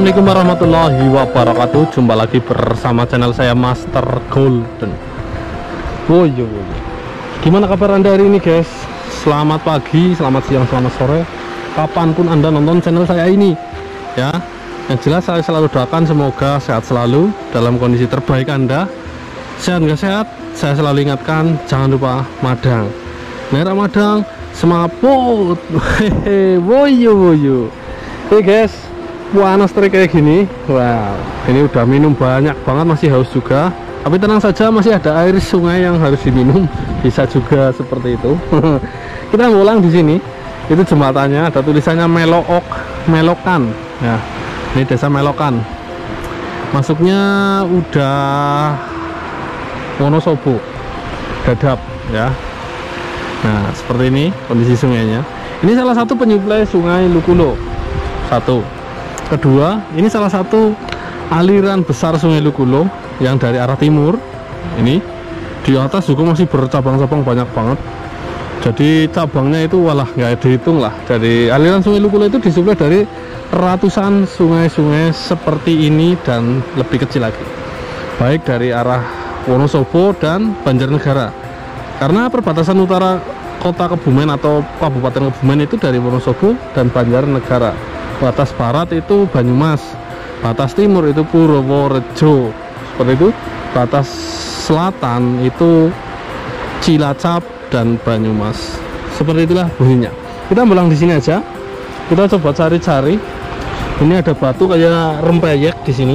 Assalamualaikum warahmatullahi wabarakatuh. Jumpa lagi bersama channel saya Master Golden. Woyo. Gimana kabar Anda hari ini guys? Selamat pagi, selamat siang, selamat sore, kapanpun Anda nonton channel saya ini ya. Yang jelas saya selalu doakan semoga sehat selalu, dalam kondisi terbaik Anda. Sehat nggak sehat, saya selalu ingatkan jangan lupa madang. Merah madang, semangat put. Hehe, woyo. Hey guys, panas terik kayak gini. Wow, ini udah minum banyak banget, masih haus juga. Tapi tenang saja, masih ada air sungai yang harus diminum. Bisa juga seperti itu. Kita ngulang di sini. Itu jembatannya ada tulisannya Melokan. Ya, ini desa Melokan. Masuknya udah Wonosobo, Dadap ya. Nah, seperti ini kondisi sungainya. Ini salah satu penyuplai Sungai Lukulo. Satu. Kedua, ini salah satu aliran besar Sungai Lukulo yang dari arah timur. Ini di atas juga masih bercabang-cabang banyak banget. Jadi cabangnya itu walah nggak dihitung lah. Dari aliran Sungai Lukulo itu disuplai dari ratusan sungai-sungai seperti ini dan lebih kecil lagi. Baik dari arah Wonosobo dan Banjarnegara. Karena perbatasan utara Kota Kebumen atau Kabupaten Kebumen itu dari Wonosobo dan Banjarnegara. Batas barat itu Banyumas, batas timur itu Purworejo, seperti itu. Batas selatan itu Cilacap dan Banyumas. Seperti itulah bunyinya. Kita pulang di sini aja. Kita coba cari-cari. Ini ada batu kayak rempeyek di sini.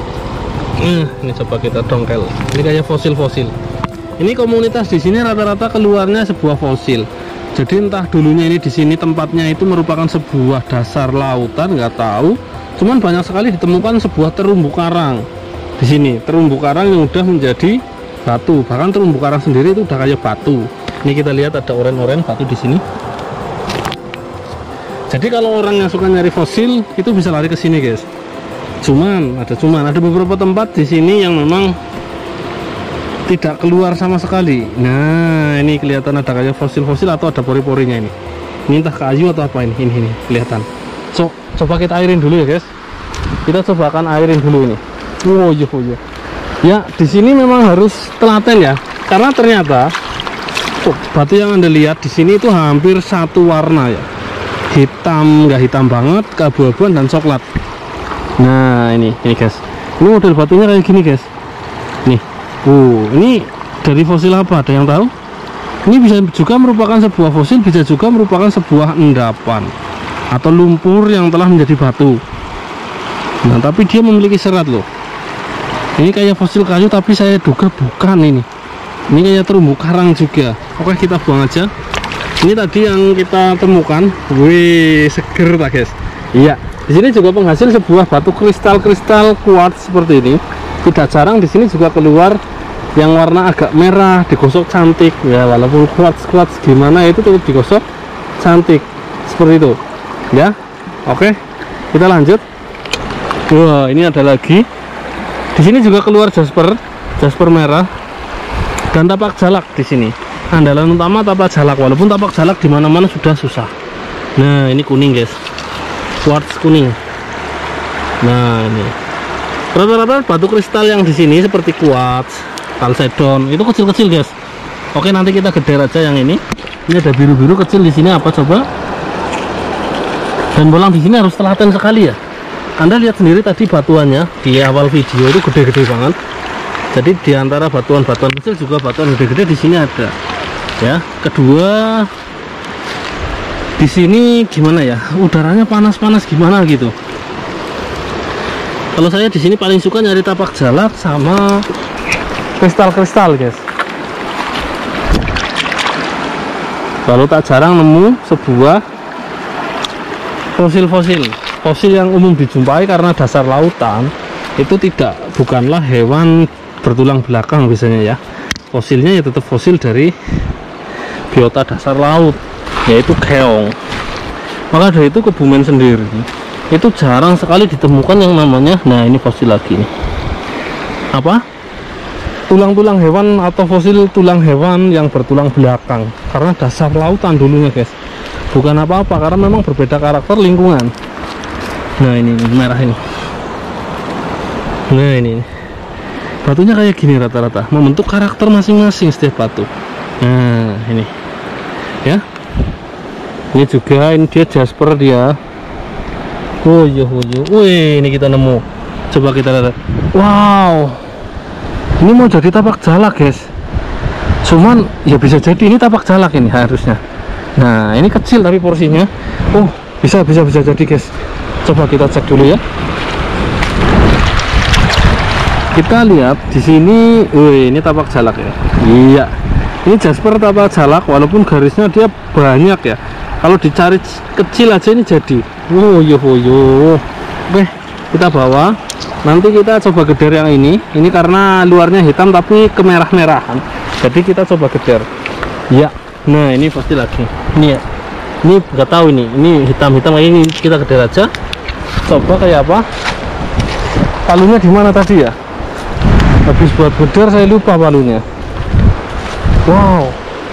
Ini coba kita dongkel. Ini kayak fosil-fosil. Ini komunitas di sini rata-rata keluarnya sebuah fosil. Jadi entah dulunya ini di sini tempatnya itu merupakan sebuah dasar lautan, nggak tahu. Cuman banyak sekali ditemukan sebuah terumbu karang di sini. Terumbu karang yang udah menjadi batu. Bahkan terumbu karang sendiri itu udah kayak batu. Ini kita lihat ada oren-oren batu di sini. Jadi kalau orang yang suka nyari fosil itu bisa lari ke sini guys. Cuman ada beberapa tempat di sini yang memang tidak keluar sama sekali. Nah, ini kelihatan ada kayak fosil-fosil atau ada pori-porinya ini. Ini entah kayu atau apa ini. Ini kelihatan. So, coba kita airin dulu ya, guys. Kita coba akan airin dulu ini. Woyo. Ya, di sini memang harus telaten ya. Karena ternyata batu yang Anda lihat di sini itu hampir satu warna ya. Hitam, nggak hitam banget, keabu-abuan dan coklat. Nah, ini guys. Ini model batunya kayak gini, guys. Nih. Ini dari fosil apa? Ada yang tahu? Ini bisa juga merupakan sebuah fosil, bisa juga merupakan sebuah endapan atau lumpur yang telah menjadi batu. Nah, tapi dia memiliki serat loh. Ini kayak fosil kayu, tapi saya duga bukan ini. Ini kayak terumbu karang juga. Oke, kita buang aja. Ini tadi yang kita temukan. Wih, seger tak guys? Iya. Di sini juga penghasil sebuah batu kristal kuarts seperti ini. Tidak jarang di sini juga keluar yang warna agak merah, digosok cantik ya, walaupun kuarts gimana itu tetap digosok cantik seperti itu ya. Oke, kita lanjut. Wah, ini ada lagi. Di sini juga keluar jasper merah dan tapak jalak di sini. Andalan utama tapak jalak, walaupun tapak jalak di mana-mana sudah susah. Nah, ini kuning guys, kuarts kuning. Nah, ini rata-rata batu kristal yang di sini seperti kuarts, kalsedon itu kecil-kecil guys. Oke, nanti kita geder aja yang ini. Ini ada biru-biru kecil di sini, apa coba? Dan bolang di sini harus telaten sekali ya. Anda lihat sendiri tadi batuannya di awal video itu gede-gede banget. Jadi di antara batuan-batuan kecil juga batuan gede-gede di sini ada. Ya. Kedua, di sini gimana ya? Udaranya panas-panas gimana gitu. Kalau saya di sini paling suka nyari tapak jalak sama kristal guys. Lalu tak jarang nemu sebuah fosil yang umum dijumpai karena dasar lautan itu bukanlah hewan bertulang belakang biasanya ya. Fosilnya ya tetap fosil dari biota dasar laut, yaitu keong. Maka dari itu Kebumen sendiri itu jarang sekali ditemukan yang namanya, nah ini fosil lagi nih, apa, tulang-tulang hewan atau fosil tulang hewan yang bertulang belakang, karena dasar lautan dulunya guys, bukan apa-apa, karena memang berbeda karakter lingkungan. Nah ini merah ini. Nah ini batunya kayak gini rata-rata, membentuk karakter masing-masing setiap batu. Nah ini ya, ini juga, ini dia jasper dia. Wih, ini kita nemu. Coba kita lihat. Wow, ini mau jadi tapak jalak guys. Cuman ya bisa jadi ini tapak jalak ini harusnya. Nah ini kecil tapi porsinya. Oh bisa jadi guys. Coba kita cek dulu ya. Kita lihat di sini, wih, ini tapak jalak ya. Iya, ini jasper tapak jalak, walaupun garisnya dia banyak ya. Kalau dicari kecil aja ini jadi. Oke, kita bawa. Nanti kita coba geder yang ini. Ini karena luarnya hitam tapi kemerah-merahan. Jadi kita coba geder. Ya, nah ini pasti lagi. Ini ya. Ini nggak tahu ini. Ini hitam-hitam kayak ini, kita geder aja. Coba kayak apa? Palunya di mana tadi ya? Habis buat geder saya lupa palunya. Wow.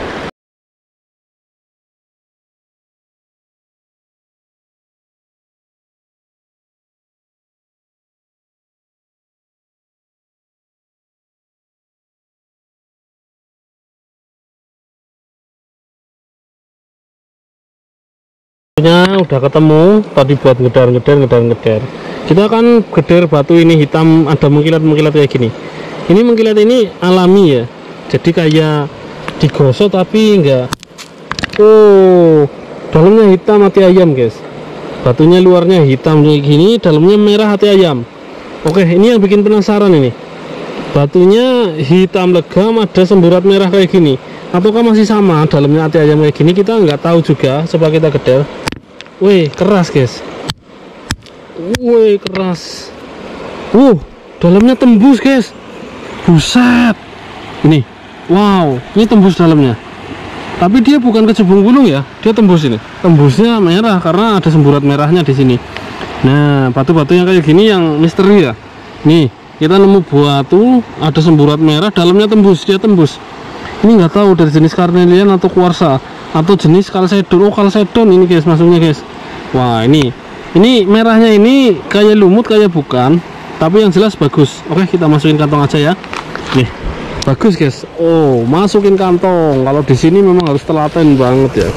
Udah ketemu tadi buat ngeder. Kita akan geder batu ini hitam, ada mengkilat kayak gini. Ini mengkilat ini alami ya, jadi kayak digosok tapi enggak. Oh, dalamnya hitam hati ayam guys. Batunya luarnya hitam kayak gini, dalamnya merah hati ayam. Oke, ini yang bikin penasaran ini. Batunya hitam legam, ada semburat merah kayak gini, ataukah masih sama dalamnya hati ayam kayak gini, kita nggak tahu juga. Coba kita geder. Wih, keras guys. Wih, keras. Dalamnya tembus guys. Buset. Ini. Wow, ini tembus dalamnya. Tapi dia bukan kecebong gulung ya. Dia tembus ini. Tembusnya merah karena ada semburat merahnya di sini. Nah, batu-batu yang kayak gini yang misteri ya. Nih, kita nemu batu ada semburat merah, dalamnya tembus, dia tembus. Ini nggak tahu dari jenis karnelian atau kuarsa atau jenis kalsedon. Oh, kalsedon ini guys masuknya guys. Wah, ini merahnya ini kayak lumut kayak bukan, tapi yang jelas bagus. Oke, kita masukin kantong aja ya. Nih, bagus guys. Oh, masukin kantong. Kalau di sini memang harus telaten banget ya.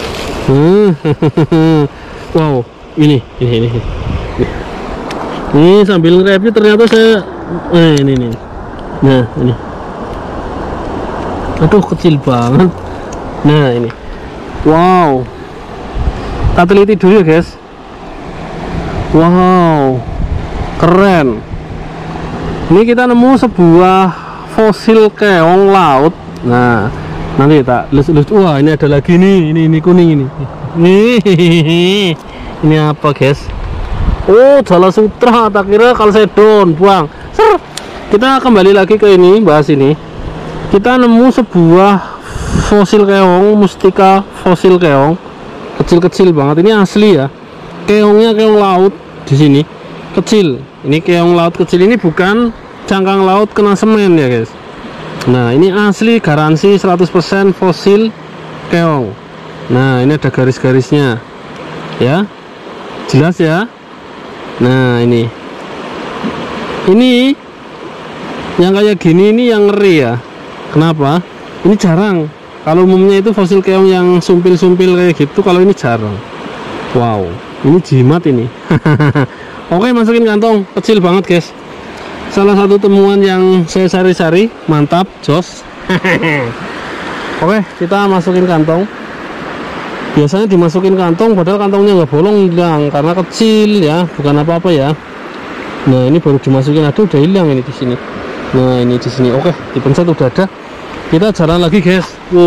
Wow, ini. Ini sambil nge-review ternyata saya ini. Nah, ini. Aduh, kecil banget. Nah, ini. Wow. Kita teliti dulu ya, guys. Wow. Keren. Ini kita nemu sebuah fosil keong laut. Nah, nanti kita lus. Wah, ini ada lagi nih. Ini kuning ini. Nih. Ini apa, guys? Oh, Jala Sutra, tak kira kalsedon, buang. Kita kembali lagi ke ini, bahas ini. Kita nemu sebuah fosil keong, mustika fosil keong, kecil-kecil banget. Ini asli ya. Keongnya keong laut di sini, kecil. Ini keong laut kecil, ini bukan cangkang laut kena semen ya, guys. Nah, ini asli, garansi 100% fosil keong. Nah, ini ada garis-garisnya. Ya. Jelas ya. Nah, ini yang kayak gini ini yang ngeri ya. Kenapa? Ini jarang. Kalau umumnya itu fosil keong yang sumpil-sumpil kayak gitu, kalau ini jarang. Wow, ini jimat ini. Oke, masukin kantong. Kecil banget guys. Salah satu temuan yang saya cari-cari. Mantap, jos. Oke, kita masukin kantong. Biasanya dimasukin kantong, padahal kantongnya nggak bolong, hilang karena kecil ya, bukan apa-apa ya. Nah, ini baru dimasukin, aduh, udah hilang ini di sini. Nah, ini di sini. Oke, dipencet udah ada. Kita jalan lagi guys.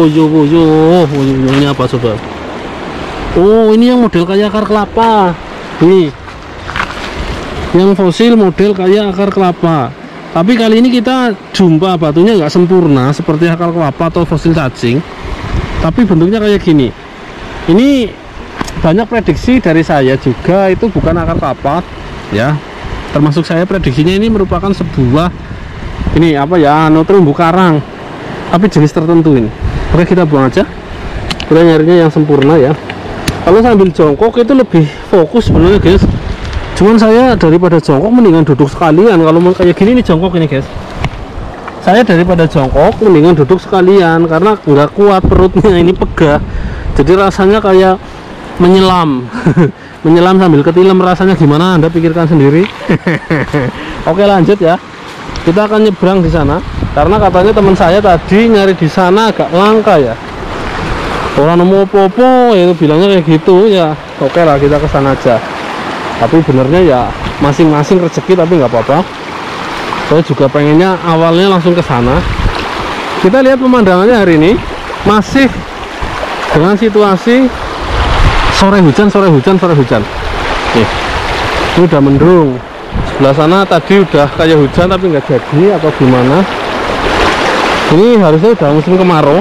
Ini apa coba? Oh, ini yang model kayak akar kelapa. Ini yang fosil model kayak akar kelapa. Tapi kali ini kita jumpa batunya nggak sempurna seperti akar kelapa atau fosil cacing, tapi bentuknya kayak gini. Ini banyak prediksi dari saya juga, itu bukan akar kelapa ya. Termasuk saya prediksinya ini merupakan sebuah ini apa ya, terumbu karang, tapi jenis tertentu ini. Oke, kita buang aja. Kita nyarinya yang sempurna ya. Kalau sambil jongkok itu lebih fokus sebenarnya guys. Cuman saya daripada jongkok mendingan duduk sekalian. Kalau mau kayak gini nih jongkok ini guys, saya daripada jongkok mendingan duduk sekalian karena nggak kuat perutnya ini, pegah. Jadi rasanya kayak menyelam. Menyelam sambil ketilam, rasanya gimana Anda pikirkan sendiri. Oke, lanjut ya. Kita akan nyebrang di sana karena katanya teman saya tadi nyari di sana agak langka ya. Orang nemu popo itu bilangnya kayak gitu ya. Oke lah, kita ke sana aja. Tapi benernya ya masing-masing rezeki, tapi nggak apa-apa. Saya juga pengennya awalnya langsung ke sana. Kita lihat pemandangannya hari ini masih dengan situasi sore hujan. Nih, ini udah mendung. Sebelah sana tadi udah kayak hujan tapi nggak jadi atau gimana. Ini harusnya udah musim kemarau.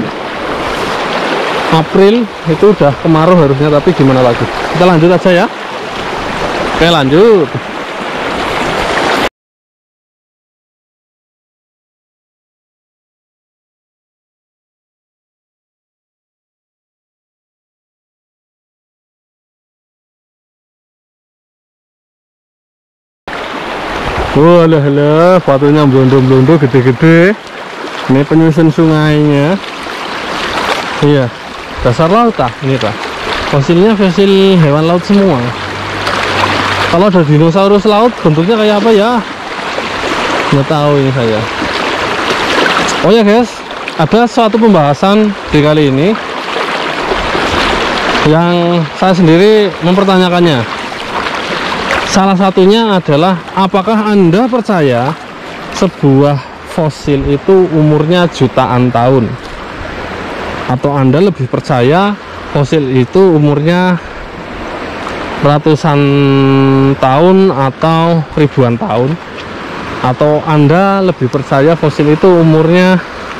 April itu udah kemarau harusnya, tapi gimana lagi. Kita lanjut aja ya. Oke, lanjut. Walah, batunya blondo-blondo gede-gede. Ini penyusun sungainya. Iya, dasar laut ini fosilnya fosil hewan laut semua. Kalau ada dinosaurus laut bentuknya kayak apa ya, nggak tahu ini saya. Oh ya guys, ada suatu pembahasan di kali ini yang saya sendiri mempertanyakannya. Salah satunya adalah, apakah Anda percaya sebuah fosil itu umurnya jutaan tahun? Atau Anda lebih percaya fosil itu umurnya ratusan tahun atau ribuan tahun? Atau Anda lebih percaya fosil itu umurnya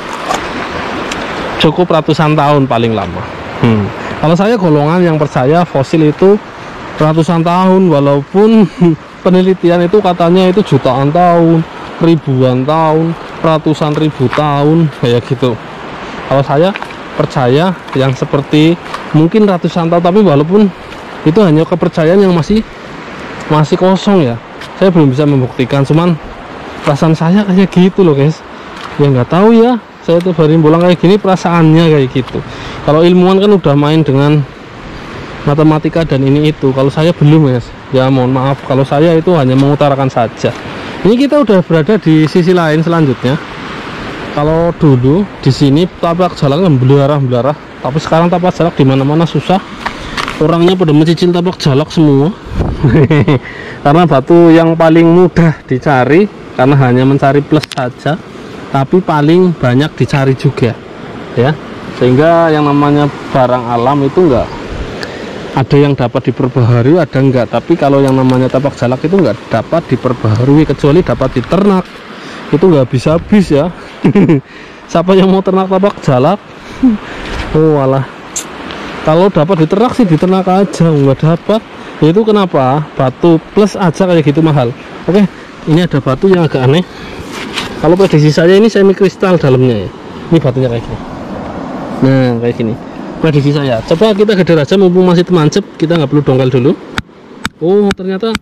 cukup ratusan tahun paling lama? Kalau saya golongan yang percaya fosil itu ratusan tahun, walaupun penelitian itu katanya itu jutaan tahun, ribuan tahun, ratusan ribu tahun kayak gitu. Kalau saya percaya yang seperti mungkin ratusan tahun, tapi walaupun itu hanya kepercayaan yang masih kosong ya. Saya belum bisa membuktikan, cuman perasaan saya kayak gitu loh guys. Ya nggak tahu ya, saya tuh baru bolang kayak gini, perasaannya kayak gitu. Kalau ilmuwan kan udah main dengan matematika dan ini itu, kalau saya belum guys. Ya mohon maaf kalau saya itu hanya mengutarakan saja. Ini kita udah berada di sisi lain selanjutnya. Kalau dulu di sini tapak jalak kan belarah, tapi sekarang tapak jalak di mana-mana susah. Orangnya pada mencicil tapak jalak semua. Karena batu yang paling mudah dicari, karena hanya mencari plus saja, tapi paling banyak dicari juga ya. Sehingga yang namanya barang alam itu enggak ada yang dapat diperbaharui, ada enggak. Tapi kalau yang namanya tapak jalak itu enggak dapat diperbaharui, kecuali dapat diternak. Itu enggak habis-habis ya. Siapa yang mau ternak tapak jalak? Oh alah, kalau dapat diternak sih diternak aja, enggak dapat. Itu kenapa batu plus aja kayak gitu mahal. Oke, ini ada batu yang agak aneh. Kalau prediksi saya ini semi kristal dalamnya ya. Ini batunya kayak gini. Nah kayak gini prediksi saya. Coba kita geder aja mumpung masih temancep, kita nggak perlu dongkal dulu. Oh ternyata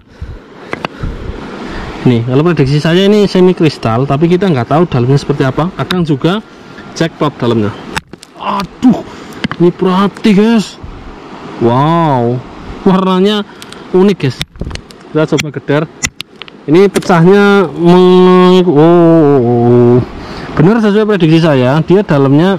nih, kalau prediksi saya ini semi kristal, tapi kita nggak tahu dalamnya seperti apa. Kadang juga jackpot dalamnya. Aduh, ini perhati guys. Wow, warnanya unik guys. Kita coba geder. Ini pecahnya bener sesuai prediksi saya. Dia dalamnya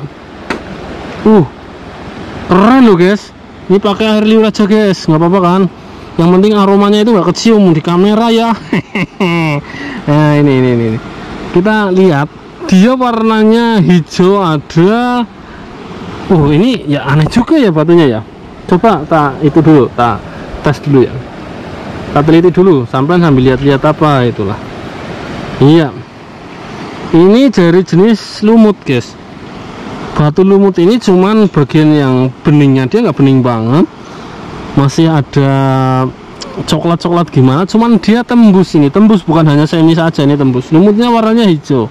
keren loh guys. Ini pakai air liur aja guys, nggak apa-apa kan. Yang penting aromanya itu nggak kecium di kamera ya. Nah ini kita lihat, dia warnanya hijau ada. Ini ya aneh juga ya batunya ya. Coba itu dulu, tes dulu ya. Kita teliti dulu, sampai lihat-lihat apa itulah. Iya, ini dari jenis lumut guys. Batu lumut ini cuman bagian yang beningnya, dia nggak bening banget, masih ada coklat-coklat gimana, cuman dia tembus. Ini tembus, bukan hanya semi saja, ini tembus. Lumutnya warnanya hijau.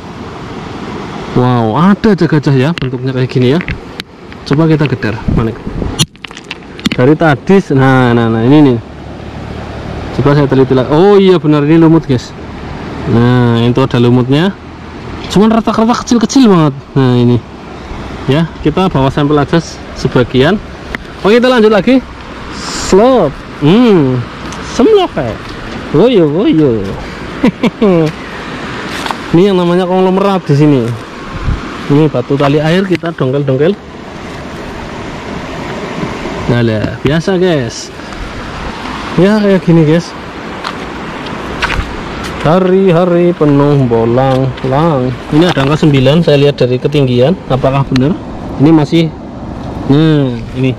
Wow, ada aja gajah ya bentuknya kayak gini ya. Coba kita geder mana dari tadi. Nah ini nih, Coba saya teliti lagi. Oh iya benar, ini lumut guys. Nah itu ada lumutnya, cuman retak-retak kecil-kecil banget. Nah ini ya, kita bawa sampel aja sebagian. Oke, kita lanjut lagi. Slop. Semlok kayak. Woyo. Ini yang namanya konglomerat di sini. Ini batu tali air, kita dongkel-dongkel. Nah lah, biasa guys. Ya kayak gini guys. Hari-hari penuh bolang-lang. Ini ada angka 9, saya lihat dari ketinggian. Apakah benar? Ini masih. Nah, ini.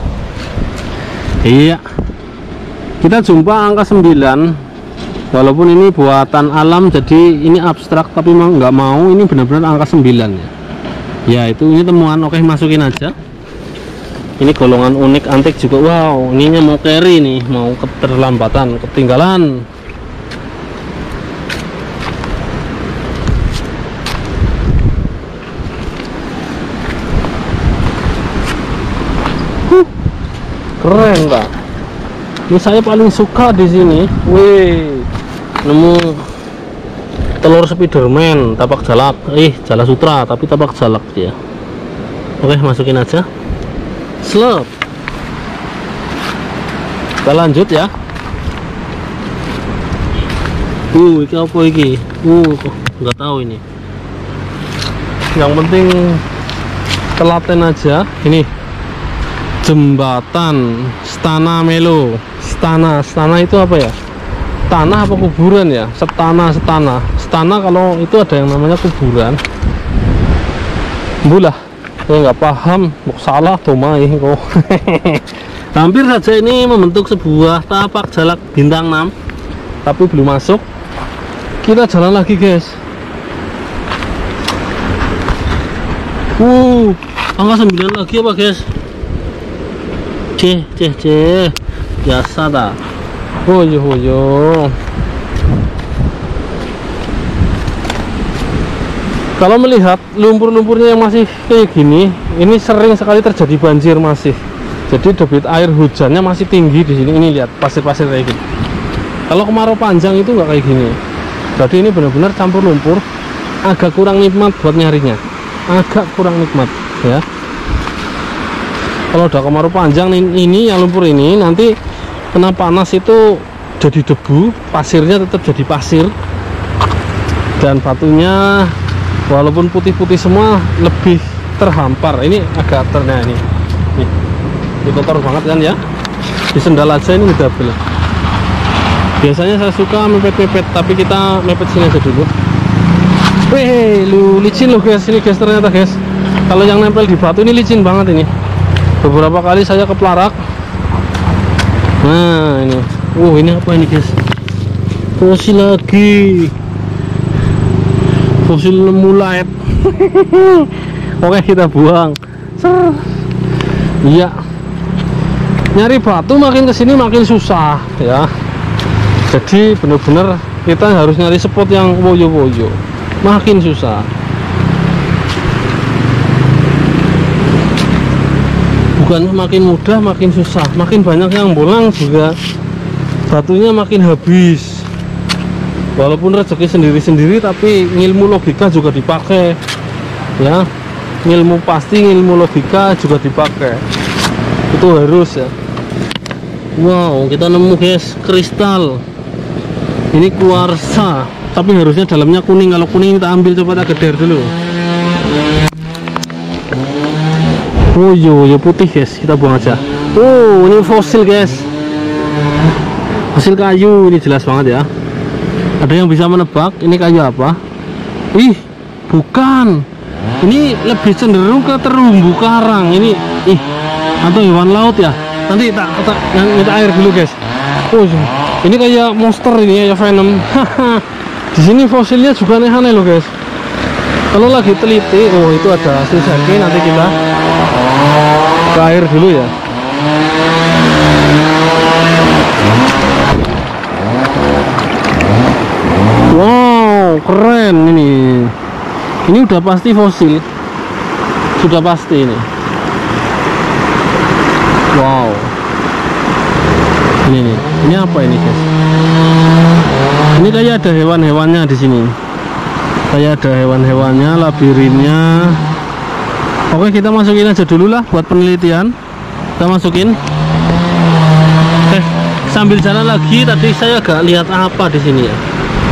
Iya. Kita jumpa angka 9. Walaupun ini buatan alam, jadi ini abstrak, tapi memang nggak mau. Ini benar-benar angka 9 ya. Ya, ini temuan. Oke, masukin aja. Ini golongan unik antik juga. Wow, ininya mau carry nih, mau keterlambatan, ketinggalan. Keren Pak. Ini saya paling suka di sini. Wih, nemu telur Spiderman, tapak jalak. Jala sutra, tapi tapak jalak dia. Oke, masukin aja. Slop. Kita lanjut ya. Ini apa ini? Nggak tahu ini. Yang penting telaten aja. Ini jembatan Stana Melo. Stana itu apa ya? Tanah apa kuburan ya? Stana kalau itu ada yang namanya kuburan. Bulah, saya nggak paham. Salah tomai kok. Hampir saja ini membentuk sebuah tapak jalak bintang 6, tapi belum masuk. Kita jalan lagi guys. Angka 9 lagi apa guys? Biasa dah. Hoyo. Kalau melihat lumpur-lumpurnya yang masih kayak gini, ini sering sekali terjadi banjir masih. Jadi debit air hujannya masih tinggi di sini. Ini lihat pasir-pasir kayak gini. Kalau kemarau panjang itu nggak kayak gini. Berarti ini benar-benar campur lumpur. Agak kurang nikmat buat nyarinya. Agak kurang nikmat ya. Kalau udah kemarau panjang ini yang lumpur ini nanti kena panas itu jadi debu, pasirnya tetap jadi pasir, dan batunya walaupun putih-putih semua lebih terhampar. Ini agak ternyata ini kotor banget kan ya. Di sendal aja ini udah belah. Biasanya saya suka mepet-mepet, tapi kita mepet sini aja dulu. Lu licin loh guys, ini guys ternyata guys. Kalau yang nempel di batu ini licin banget ini. Beberapa kali saya kepelarak. Nah ini, ini apa ini guys? Fosil lagi, fosil mulait. Oke, kita buang. Iya, nyari batu makin kesini makin susah ya. Jadi bener-bener kita harus nyari spot yang woyo-woyo, makin susah. Bukannya makin mudah, makin susah. Makin banyak yang bolang juga batunya makin habis. Walaupun rezeki sendiri-sendiri, tapi ilmu logika juga dipakai ya. Ilmu pasti, ilmu logika juga dipakai. Itu harus ya. Wow, kita nemu guys kristal. Ini kuarsa, tapi harusnya dalamnya kuning. Kalau kuning kita ambil, coba kita geder dulu. Ya putih guys, kita buang aja. Ini fosil guys, fosil kayu. Ini jelas banget ya. Ada yang bisa menebak ini kayu apa? Bukan. Ini lebih cenderung ke terumbu karang ini. Atau hewan laut ya. Nanti kita air dulu guys. Ini kayak monster ini ya, venom. Di sini fosilnya juga aneh-aneh loh guys. Kalau lagi teliti, itu ada sisaki. Nanti kita ke air dulu ya. Wow, keren ini. Ini udah pasti fosil. Sudah pasti ini. Wow. Ini apa ini guys? Ini kayak ada hewan-hewannya di sini. Kayak ada hewan-hewannya, labirinnya. Oke, kita masukin aja dulu lah buat penelitian. Kita masukin. Sambil jalan lagi, tadi saya agak lihat apa di sini ya.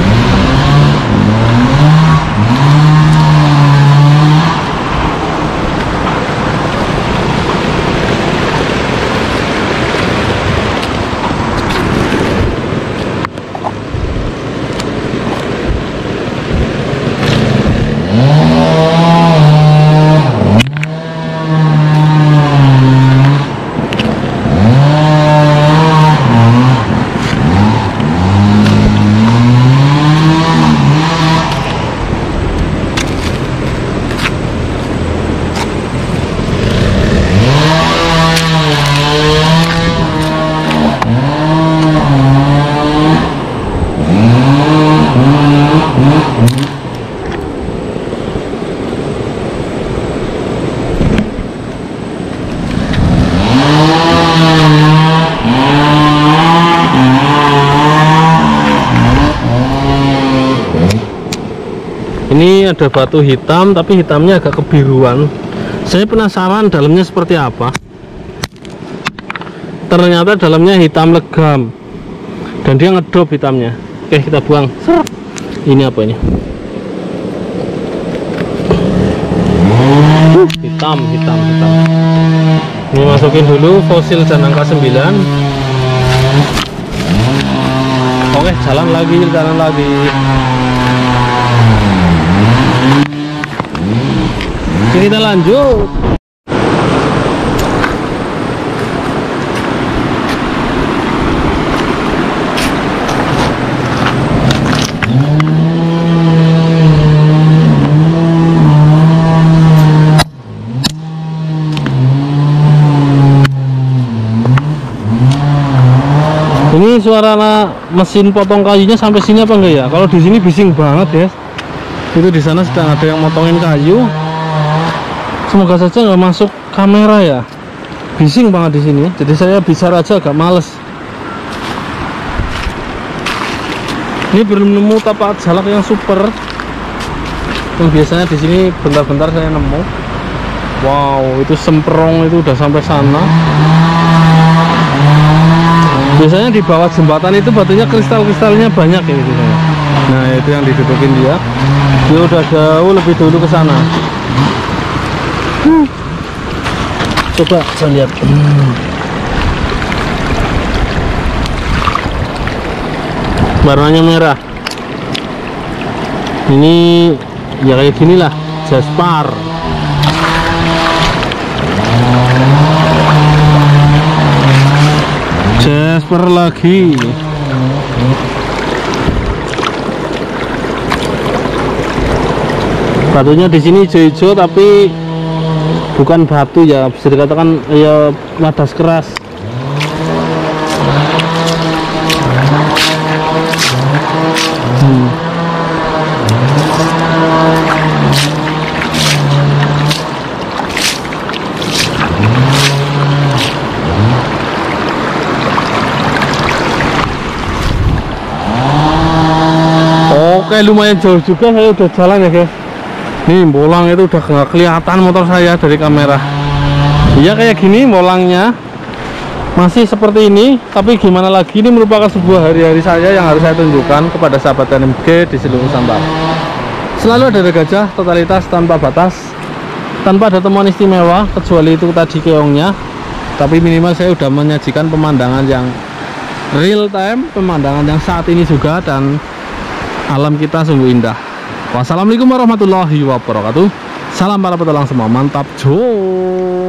Ini ada batu hitam, tapi hitamnya agak kebiruan. Saya penasaran dalamnya seperti apa. Ternyata dalamnya hitam legam, dan dia ngedrop hitamnya. Oke, kita buang. Ini apa ini? Hitam. Ini masukin dulu fosil Janangka 9. Oke, jalan lagi. Kita lanjut. Ini suara mesin potong kayunya sampai sini apa enggak ya? Kalau di sini bising banget ya. Itu di sana sedang ada yang motongin kayu. Semoga saja nggak masuk kamera ya. Bising banget di sini. Jadi saya bicara aja agak males. Ini belum nemu tapak jalak yang super. Yang biasanya di sini bentar-bentar saya nemu. Wow, itu semprong itu udah sampai sana. Biasanya di bawah jembatan itu batunya kristal-kristalnya banyak ya gitu. Nah, itu yang didudukin dia. Dia udah jauh lebih dulu ke sana. Coba saya lihat. Warnanya merah. Ini ya kayak gini lah, Jasper. Jasper lagi. Batunya di sini hijau-hijau tapi bukan batu ya, bisa dikatakan ya wadas keras. Oke, lumayan jauh juga saya udah jalan ya guys. Nih bolang itu udah nggak kelihatan motor saya dari kamera. Iya kayak gini bolangnya masih seperti ini, tapi gimana lagi, ini merupakan sebuah hari-hari saya yang harus saya tunjukkan kepada sahabat NMG di seluruh Nusantara. Selalu ada gajah, totalitas tanpa batas, tanpa ada temuan istimewa kecuali itu tadi keongnya. Tapi minimal saya udah menyajikan pemandangan yang real time, pemandangan yang saat ini juga, dan alam kita sungguh indah. Wassalamualaikum warahmatullahi wabarakatuh. Salam para petualang semua, mantap, jo.